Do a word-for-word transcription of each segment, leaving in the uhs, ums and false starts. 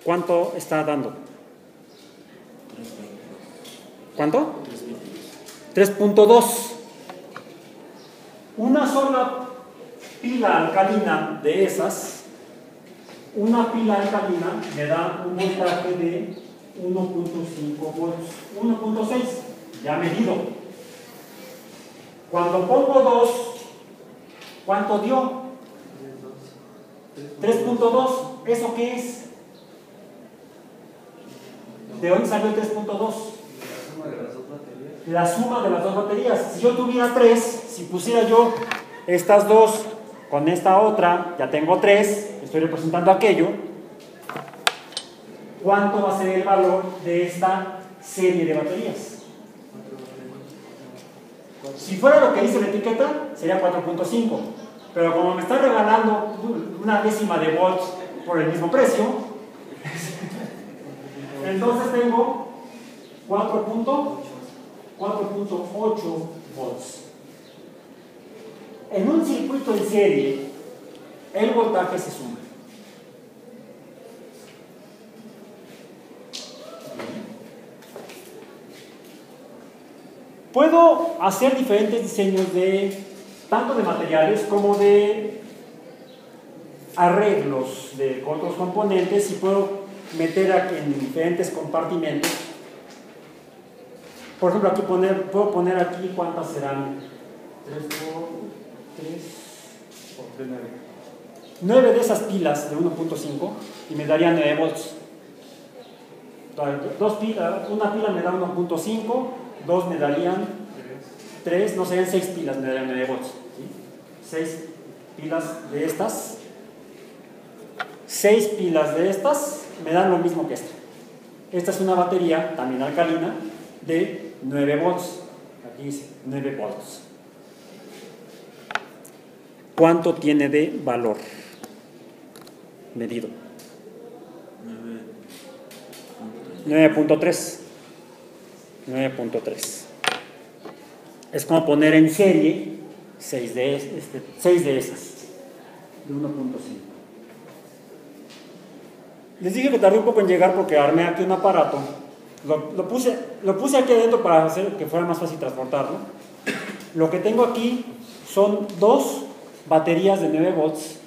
¿cuánto está dando? ¿Cuánto? tres punto dos. Una sola pila alcalina de esas, una pila alcalina me da un voltaje de uno punto cinco volts, uno punto seis, ya medido. Cuando pongo dos, ¿cuánto dio? tres punto dos. ¿Eso qué es? ¿De dónde salió el tres punto dos? La suma de las dos baterías. Si yo tuviera tres, si pusiera yo estas dos con esta otra, ya tengo tres, estoy representando aquello. ¿Cuánto va a ser el valor de esta serie de baterías? Si fuera lo que dice la etiqueta, sería cuatro punto cinco. Pero como me está regalando una décima de volts por el mismo precio, entonces tengo cuatro punto ocho volts. En un circuito en serie, el voltaje se suma. Puedo hacer diferentes diseños de tanto de materiales como de arreglos de otros componentes y puedo meter aquí en diferentes compartimentos. Por ejemplo, aquí poner, puedo poner aquí cuántas serán. tres por tres por tres, nueve. nueve de esas pilas de uno punto cinco y me darían nueve volts. Dos pilas, una pila me da uno punto cinco, dos me darían tres, no serían seis pilas, me darían nueve volts. ¿Sí? seis pilas de estas, seis pilas de estas me dan lo mismo que esta. Esta es una batería, también alcalina, de nueve volts. Aquí dice nueve volts. ¿Cuánto tiene de valor medido? nueve punto tres. nueve punto tres. Es como poner en serie seis de, este, seis de esas, de uno punto cinco. Les dije que tardé un poco en llegar porque armé aquí un aparato. Lo, lo, puse, lo puse aquí adentro para hacer que fuera más fácil transportarlo. Lo que tengo aquí son dos baterías de nueve volts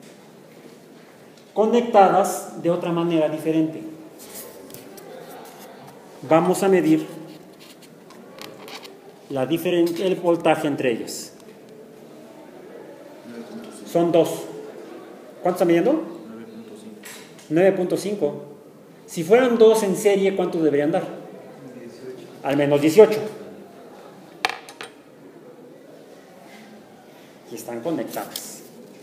conectadas de otra manera diferente. Vamos a medir la diferen- el voltaje entre ellas. Son dos. ¿Cuánto está midiendo? nueve punto cinco. Si fueran dos en serie, ¿cuánto deberían dar? dieciocho. Al menos dieciocho. Y están conectadas.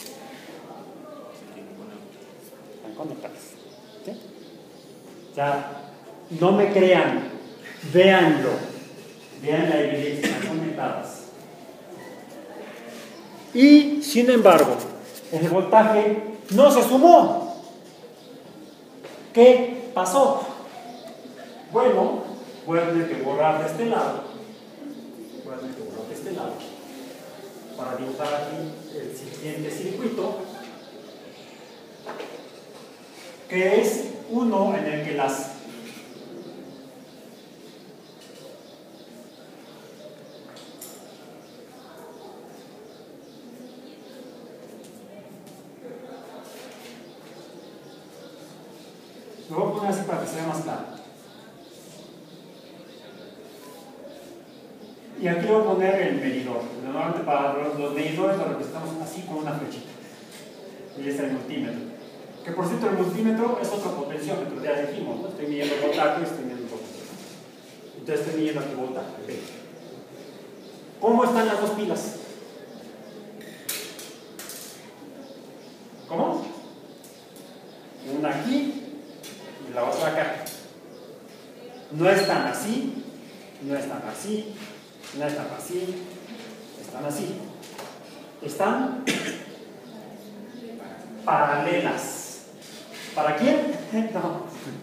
Están conectadas. ¿Sí? O sea, no me crean, véanlo. Vean la evidencia, están conectadas. Y, sin embargo, el voltaje no se sumó. ¿Qué pasó? Bueno, voy a tener que borrar de este lado. Voy a tener que borrar de este lado. Para dibujar aquí el siguiente circuito, que es uno en el que las lo voy a poner así para que se vea más claro. Y aquí voy a poner el medidor. Normalmente para los, los medidores lo representamos así con una flechita. Y es el multímetro. Que por cierto, el multímetro es otro potenciómetro, ya dijimos, ¿no? Estoy midiendo el voltaje y estoy midiendo el voltaje. Entonces estoy midiendo aquí voltaje. ¿Cómo están las dos pilas? ¿Cómo? Una aquí y la otra acá. No están así, no están así, no están así, están así. Están paralelas. ¿Para quién? No.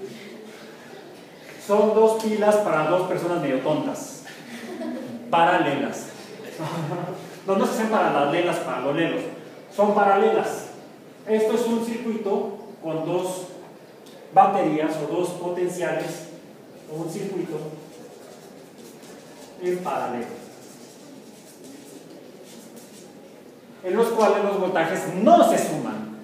Son dos pilas para dos personas medio tontas. Paralelas. No, no se hacen paralelas para los lelos. Son paralelas. Esto es un circuito con dos baterías o dos potenciales o un circuito en paralelo, en los cuales los voltajes no se suman.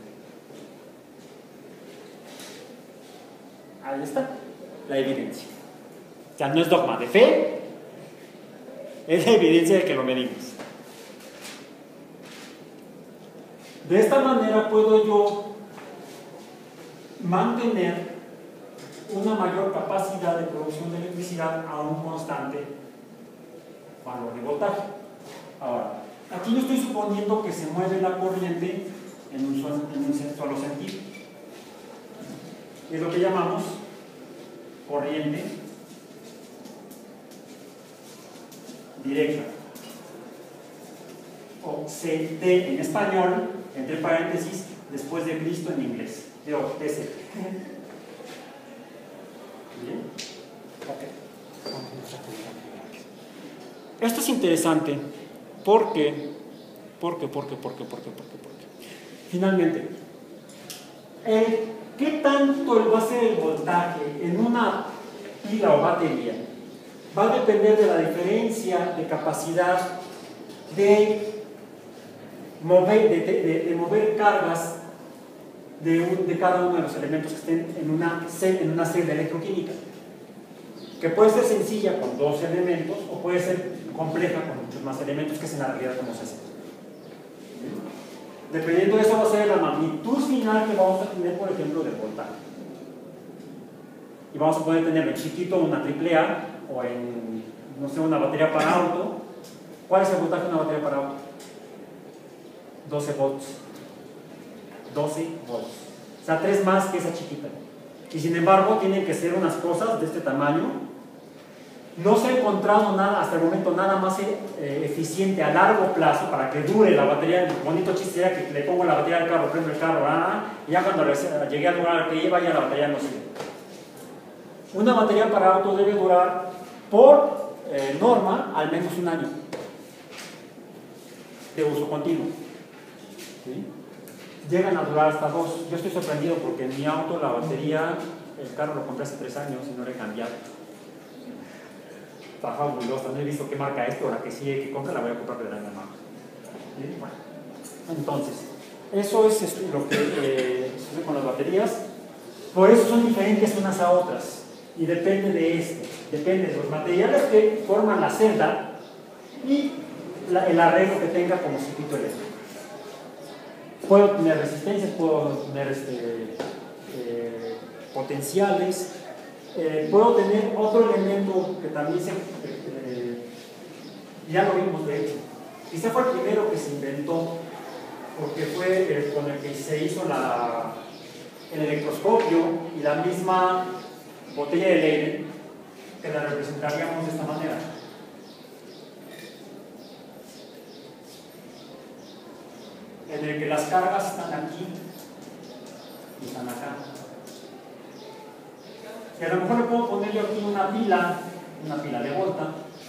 Ahí está la evidencia. O sea, no es dogma de fe, es la evidencia de que lo medimos. De esta manera puedo yo mantener una mayor capacidad de producción de electricidad a un constante valor de voltaje. Ahora, aquí yo estoy suponiendo que se mueve la corriente en un solo, en un solo sentido. Es lo que llamamos corriente directa, o C T en español, entre paréntesis, después de Cristo en inglés, de T C. Bien. Okay. Esto es interesante porque, porque, porque, porque, porque, porque, porque. Finalmente, eh, ¿qué tanto va a ser el voltaje en una pila o batería? Va a depender de la diferencia de capacidad de mover, de, de, de mover cargas de, un, de cada uno de los elementos que estén en una, en una serie electroquímica, que puede ser sencilla con dos elementos o puede ser compleja con muchos más elementos, que es en la realidad como se hace. Dependiendo de eso va a ser la magnitud final que vamos a tener, por ejemplo, del voltaje. Y vamos a poder tener en chiquito una triple A o en, no sé, una batería para auto. ¿Cuál es el voltaje de una batería para auto? doce volts. doce volts. O sea, tres más que esa chiquita. Y sin embargo, tienen que ser unas cosas de este tamaño. No se ha encontrado nada, hasta el momento, nada más eh, eficiente a largo plazo para que dure la batería. El bonito chiste era que le pongo la batería al carro, prendo el carro, ah, y ya cuando llegué al lugar que iba, ya la batería no sirve. Una batería para auto debe durar, por eh, norma, al menos un año de uso continuo. ¿Sí? Llegan a durar hasta dos. Yo estoy sorprendido porque en mi auto la batería, el carro lo compré hace tres años y no lo he cambiado. Está fabulosa, no he visto qué marca es, pero la que sigue que compra la voy a comprar de la misma marca. ¿Sí? Bueno, entonces, eso es este, lo que eh, sucede con las baterías. Por eso son diferentes unas a otras. Y depende de este, depende de los materiales que forman la celda y la, el arreglo que tenga como circuito eléctrico. Puedo tener resistencias, puedo tener este, eh, potenciales. Eh, puedo tener otro elemento que también se, eh, ya lo vimos de hecho, quizá fue el primero que se inventó porque fue eh, con el que se hizo la, el electroscopio y la misma botella de Leyden, que la representaríamos de esta manera. En el que las cargas están aquí y están acá. Y a lo mejor le puedo poner yo aquí una pila, una pila de volta.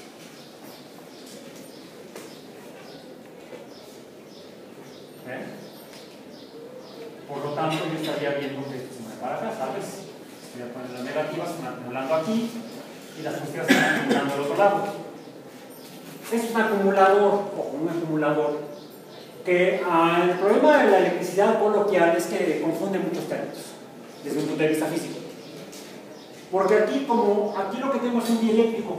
¿Eh? Por lo tanto, yo estaría viendo que esto se mueve para acá, ¿sabes? Voy a poner las negativas, se van acumulando aquí y las positivas se van acumulando al otro lado. Es un acumulador, o un acumulador, que ah, el problema de la electricidad coloquial es que confunde muchos términos desde un punto de vista físico. Porque aquí, como aquí lo que tengo es un dieléctrico,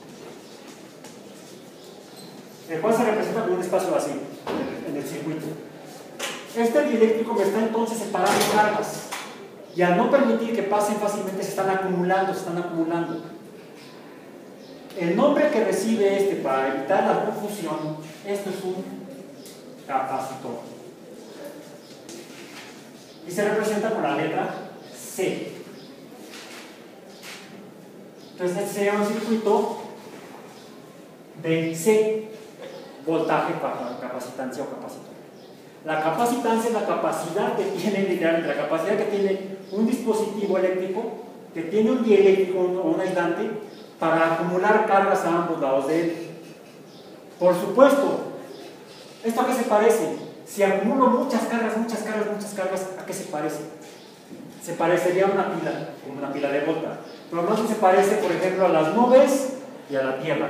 el cual se representa como un espacio vacío en el circuito. Este dieléctrico me está entonces separando cargas y al no permitir que pasen fácilmente se están acumulando, se están acumulando. El nombre que recibe este para evitar la confusión, esto es un capacitor. Y se representa con la letra C. Entonces este sería un circuito de C, voltaje para capacitancia o capacitor. La capacitancia es la capacidad que tiene, literalmente, la capacidad que tiene un dispositivo eléctrico, que tiene un dieléctrico o un aislante, para acumular cargas a ambos lados de él. Por supuesto, ¿esto a qué se parece? Si acumulo muchas cargas, muchas cargas, muchas cargas, ¿a qué se parece? se parecería a una pila, como una pila de volta, pero no se parece, por ejemplo, a las nubes y a la Tierra.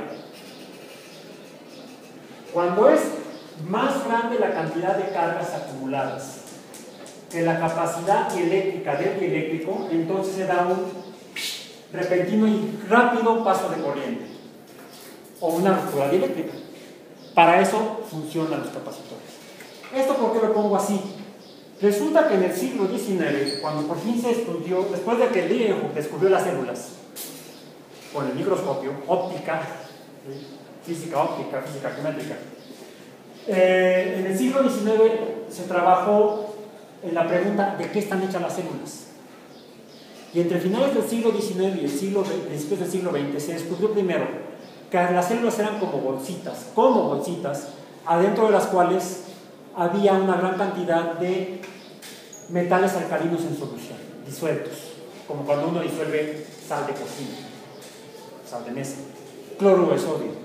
Cuando es más grande la cantidad de cargas acumuladas que la capacidad dieléctrica del dieléctrico, entonces se da un repentino y rápido paso de corriente o una ruptura dieléctrica. Para eso funcionan los capacitores. ¿Esto por qué lo pongo así? Resulta que en el siglo diecinueve, cuando por fin se estudió, después de que Leeuwenhoek descubrió las células con el microscopio, óptica, física óptica, física geométrica, eh, en el siglo diecinueve se trabajó en la pregunta de qué están hechas las células. Y entre finales del siglo diecinueve y el siglo, principios del siglo veinte se descubrió primero que las células eran como bolsitas, como bolsitas, adentro de las cuales había una gran cantidad de metales alcalinos en solución, disueltos, como cuando uno disuelve sal de cocina, sal de mesa, cloruro de sodio.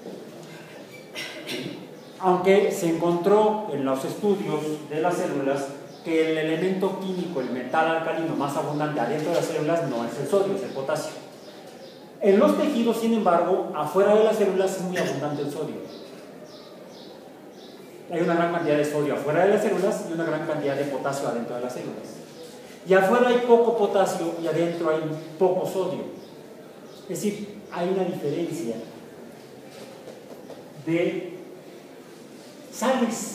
Aunque se encontró en los estudios de las células que el elemento químico, el metal alcalino más abundante adentro de las células no es el sodio, es el potasio. En los tejidos, sin embargo, afuera de las células es muy abundante el sodio. Hay una gran cantidad de sodio afuera de las células y una gran cantidad de potasio adentro de las células. Y afuera hay poco potasio y adentro hay poco sodio. Es decir, hay una diferencia de sales.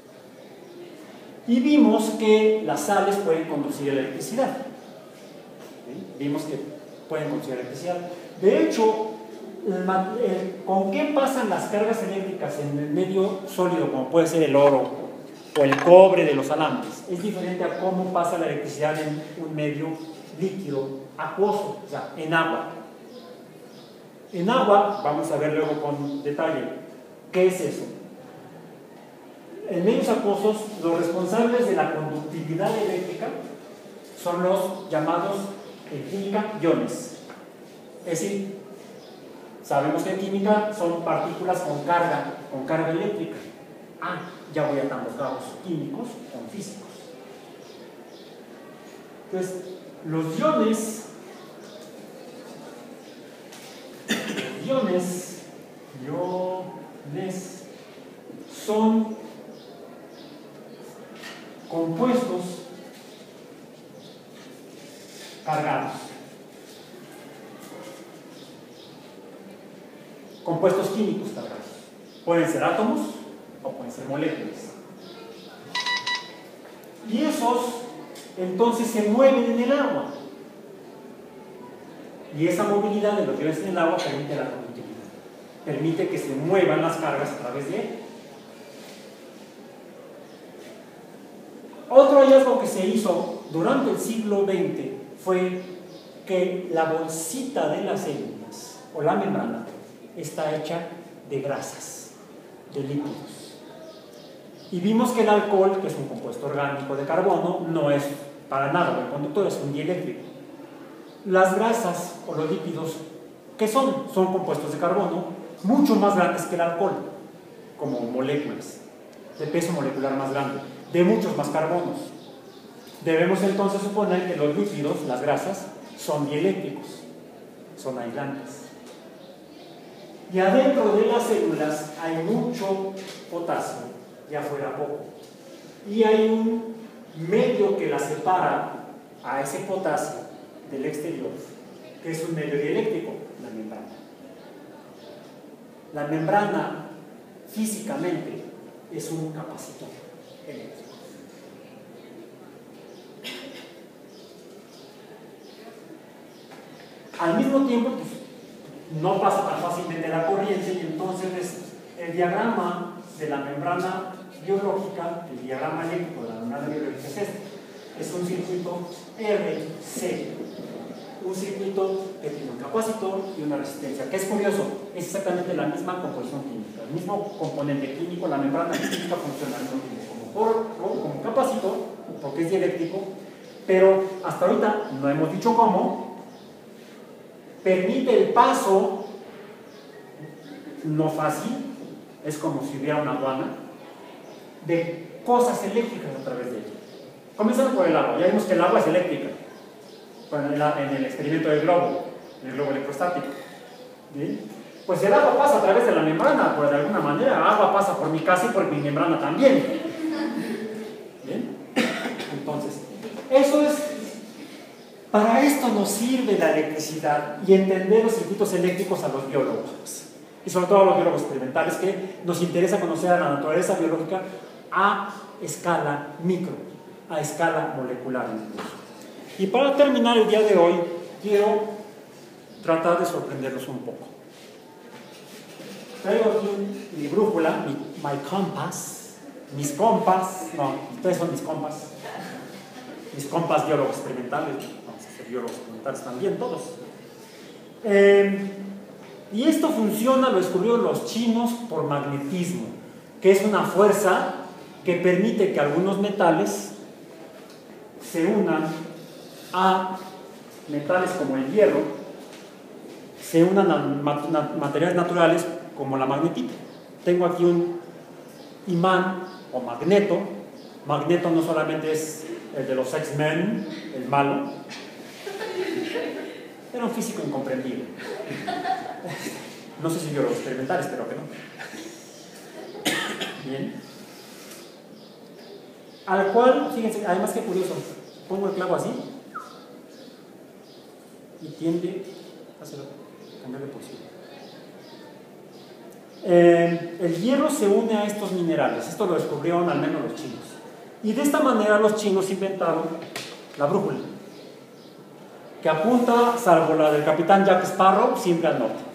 Y vimos que las sales pueden conducir electricidad. ¿Sí? Vimos que pueden conducir electricidad. De hecho, ¿con qué pasan las cargas eléctricas en el medio sólido, como puede ser el oro o el cobre de los alambres? Es diferente a cómo pasa la electricidad en un medio líquido, acuoso, o sea, en agua. En agua, vamos a ver luego con detalle, ¿qué es eso? En medios acuosos, los responsables de la conductividad eléctrica son los llamados, en química, iones. Es decir, sabemos que en química son partículas con carga, con carga eléctrica. Ah, ya voy atando cabos químicos con físicos. Entonces, los iones, los iones, iones, son compuestos cargados. Compuestos químicos cargados. Pueden ser átomos o pueden ser moléculas. Y esos entonces se mueven en el agua. Y esa movilidad de los iones en el agua permite la conductividad. Permite que se muevan las cargas a través de él. Otro hallazgo que se hizo durante el siglo veinte fue que la bolsita de las células, o la membrana, está hecha de grasas, de lípidos. Y vimos que el alcohol, que es un compuesto orgánico de carbono, no es para nada buen conductor, es un dieléctrico. Las grasas o los lípidos, ¿qué son? Son compuestos de carbono mucho más grandes que el alcohol, como moléculas, de peso molecular más grande, de muchos más carbonos. Debemos entonces suponer que los lípidos, las grasas, son dieléctricos, son aislantes. Y adentro de las células hay mucho potasio y afuera poco. Y hay un medio que la separa a ese potasio del exterior, que es un medio dieléctrico, la membrana. La membrana físicamente es un capacitor eléctrico. Al mismo tiempo, pues, no pasa tan fácilmente la corriente y entonces el diagrama de la membrana biológica, el diagrama eléctrico de la membrana biológica es este. Es un circuito R C, un circuito que tiene un capacitor y una resistencia, que es curioso, es exactamente la misma composición química, el mismo componente químico, la membrana química funciona al mismo tiempo como, por, como capacitor, porque es dieléctrico, pero hasta ahorita no hemos dicho cómo. Permite el paso no fácil, es como si hubiera una aduana, de cosas eléctricas a través de ella. Comenzando por el agua. Ya vimos que el agua es eléctrica. Bueno, en, la, en el experimento del globo, el globo electrostático. ¿Bien? Pues el agua pasa a través de la membrana, pues de alguna manera. Agua pasa por mi casa y por mi membrana también. ¿Bien? Entonces, eso es. Para esto nos sirve la electricidad y entender los circuitos eléctricos a los biólogos. Y sobre todo a los biólogos experimentales, que nos interesa conocer a la naturaleza biológica a escala micro, a escala molecular incluso. Y para terminar el día de hoy, quiero tratar de sorprenderlos un poco. Traigo aquí mi brújula, mi my compass, mis compas, no, ustedes son mis compas, mis compas biólogos experimentales, vamos a ser biólogos experimentales también, todos. Eh, y esto funciona, lo descubrieron los chinos por magnetismo, que es una fuerza que permite que algunos metales se unan a metales como el hierro, se unan a materiales naturales como la magnetita. Tengo aquí un imán o magneto. Magneto no solamente es el de los X-Men, el malo, era un físico incomprendido. No sé si yo lo experimental, espero que no. Bien. Al cual, fíjense, además que curioso, pongo el clavo así y tiende a hacer, cambiar de posición. Eh, el hierro se une a estos minerales, esto lo descubrieron al menos los chinos. Y de esta manera los chinos inventaron la brújula, que apunta, salvo la del capitán Jack Sparrow, siempre al norte.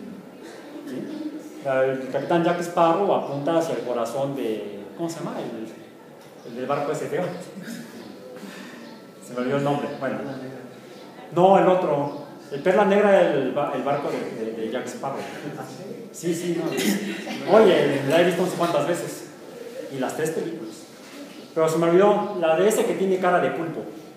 ¿Sí? El capitán Jack Sparrow apunta hacia el corazón de, ¿cómo se llama? El, el del barco ese feo. Se me olvidó el nombre. Bueno, no, el otro. El Perla Negra era el, el barco de, de, de Jack Sparrow. Sí, sí, no. Oye, la he visto no sé cuántas veces. Y las tres películas. Pero se me olvidó la de ese que tiene cara de pulpo.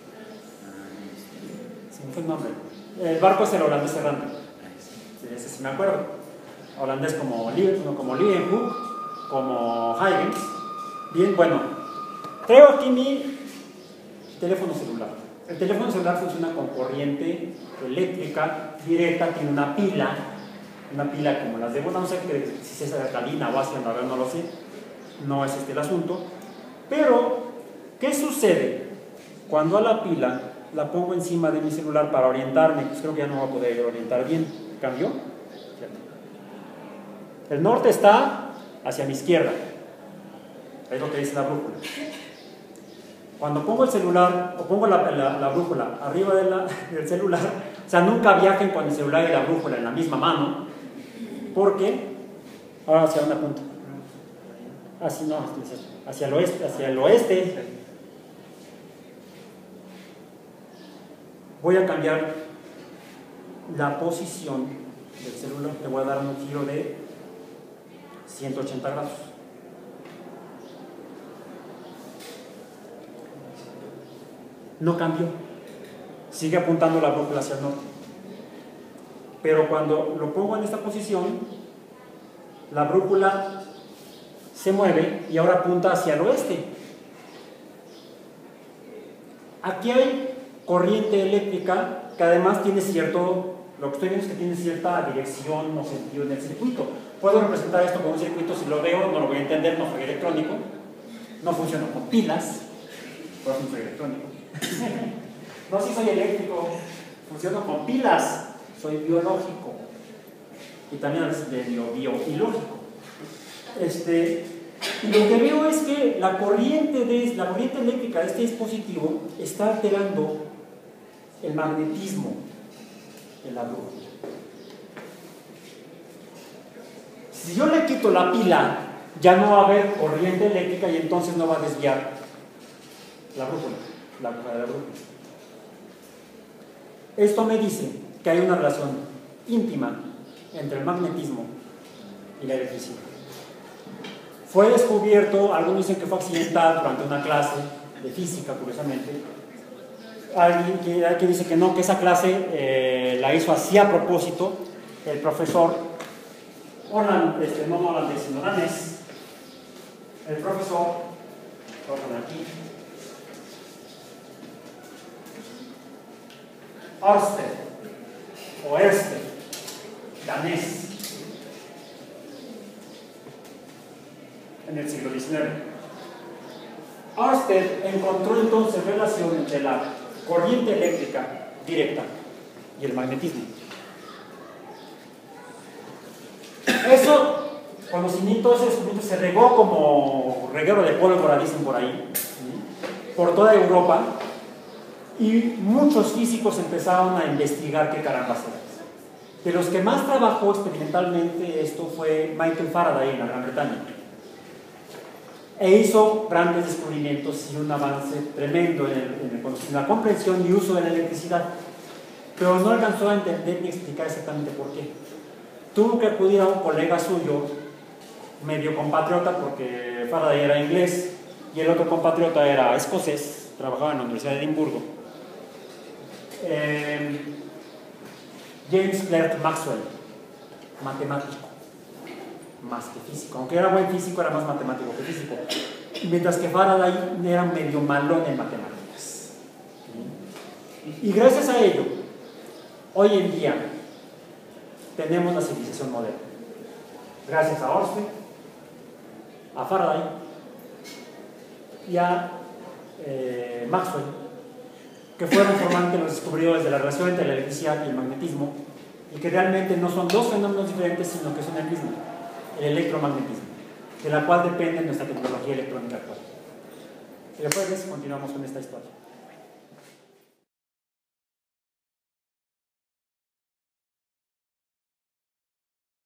Se me fue el nombre. El barco es el holandés errante. Sí, ese sí me acuerdo. Holandés como, como Leeuwenhoek, como Huygens. Bien, bueno. Traigo aquí mi teléfono celular. El teléfono celular funciona con corriente eléctrica directa, tiene una pila, una pila como las de, bueno, no sé que, si es alcalina o ácida, no lo sé, no es este el asunto. Pero, ¿qué sucede? Cuando a la pila la pongo encima de mi celular para orientarme, pues creo que ya no voy a poder orientar bien. ¿Cambió? El norte está hacia mi izquierda, es lo que dice la brújula. Cuando pongo el celular, o pongo la, la, la brújula arriba de la, del celular, o sea, nunca viajen con el celular y la brújula en la misma mano, porque, ahora hacia una punta, así no, hacia el oeste, hacia el oeste, voy a cambiar la posición del celular, le voy a dar un giro de ciento ochenta grados. No cambió, sigue apuntando la brújula hacia el norte, pero cuando lo pongo en esta posición, la brújula se mueve y ahora apunta hacia el oeste. Aquí hay corriente eléctrica que además tiene cierto, lo que estoy viendo es que tiene cierta dirección o sentido en el circuito. Puedo representar esto con un circuito, si lo veo no lo voy a entender, no soy electrónico, no funciona con pilas, por eso no soy electrónico. No, si soy eléctrico, funciono con pilas, soy biológico y también a veces bio, bio y lógico. Este, y lo que veo es que la corriente, de, la corriente eléctrica de este dispositivo está alterando el magnetismo de la brújula. Si yo le quito la pila, ya no va a haber corriente eléctrica y entonces no va a desviar la brújula. La hoja de la brújula. Esto me dice que hay una relación íntima entre el magnetismo y la electricidad. Fue descubierto, algunos dicen que fue accidental durante una clase de física, curiosamente. Alguien que, alguien dice que no, que esa clase eh, la hizo así a propósito el profesor holandés, este, no holandés, sino danés, el profesor, voy a poner aquí, Ørsted, o Ørsted, danés, en el siglo diecinueve. Ørsted encontró entonces relación entre la corriente eléctrica directa y el magnetismo. Eso, conocimiento, ese descubrimiento se regó como reguero de pólvora, dicen por ahí, ¿sí?, por toda Europa, y muchos físicos empezaron a investigar qué carambas era. De los que más trabajó experimentalmente esto fue Michael Faraday en la Gran Bretaña, e hizo grandes descubrimientos y un avance tremendo en, el, en, el conocimiento, en la comprensión y uso de la electricidad, pero no alcanzó a entender ni explicar exactamente por qué. Tuvo que acudir a un colega suyo, medio compatriota, porque Faraday era inglés y el otro compatriota era escocés, trabajaba en la Universidad de Edimburgo, eh, James Clerk Maxwell, matemático más que físico, aunque era buen físico, era más matemático que físico, mientras que Faraday era medio malón en matemáticas. Y gracias a ello, hoy en día tenemos la civilización moderna, gracias a Ørsted, a Faraday y a eh, Maxwell, que fueron formalmente los descubridores de la relación entre la electricidad y el magnetismo, y que realmente no son dos fenómenos diferentes, sino que son el mismo, el electromagnetismo, de la cual depende nuestra tecnología electrónica actual. El jueves continuamos con esta historia.